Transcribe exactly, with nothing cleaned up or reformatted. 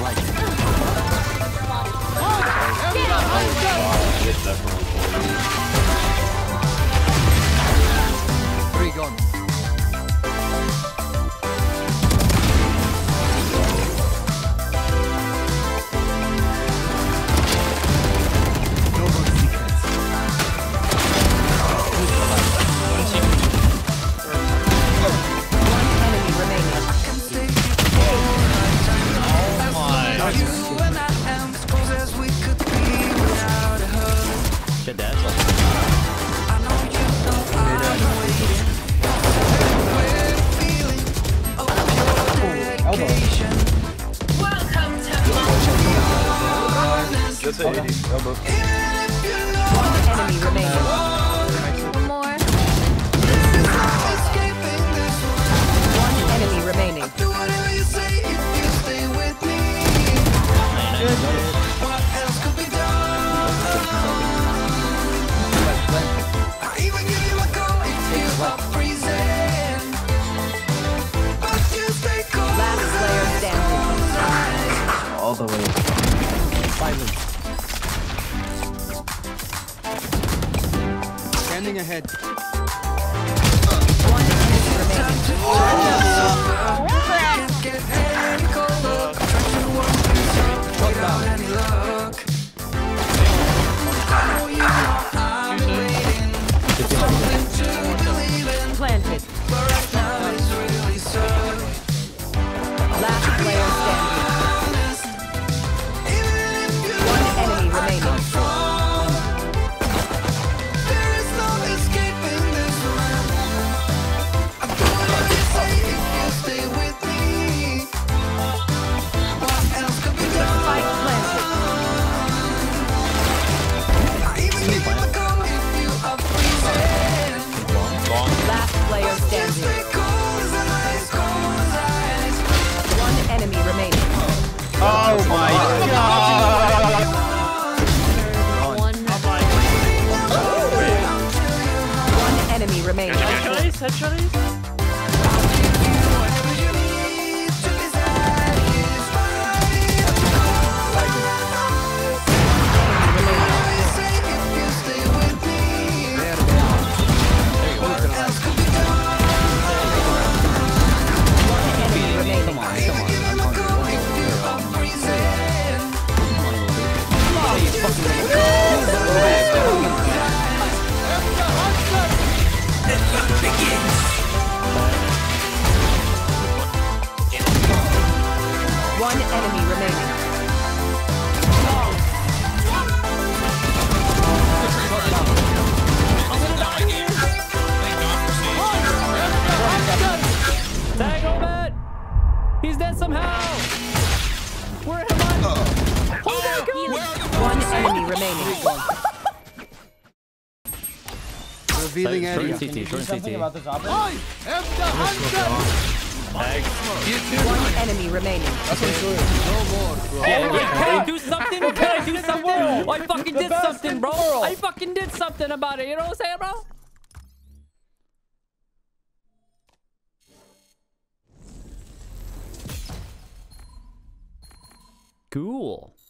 Three gone. No more secrets. One enemy remaining. Good dash. Elbow. Welcome to Just a eighty. Elbow. One enemy remaining. One more. One enemy remaining. Last player standing. All the way. Silence. Standing ahead. One enemy remaining. Shot down. Planted. Last player standing. One enemy remaining. Spike planted. Last player standing. One enemy remaining. Oh my god! One. One enemy remaining. Headshots, headshots. Come on, come on. I'm One enemy remaining. Tag him, man! He's dead somehow! Where am I? Oh my god! One enemy remaining. revealing area. Short C T, short C T. About this opera? I am the hunter! Tag. One enemy remaining. That's what it's doing. No more, bro. Yeah, yeah. Can I do something? Can I do something? Oh, I fucking did something, bro. I fucking did something about it. You know what I'm saying, bro? Cool.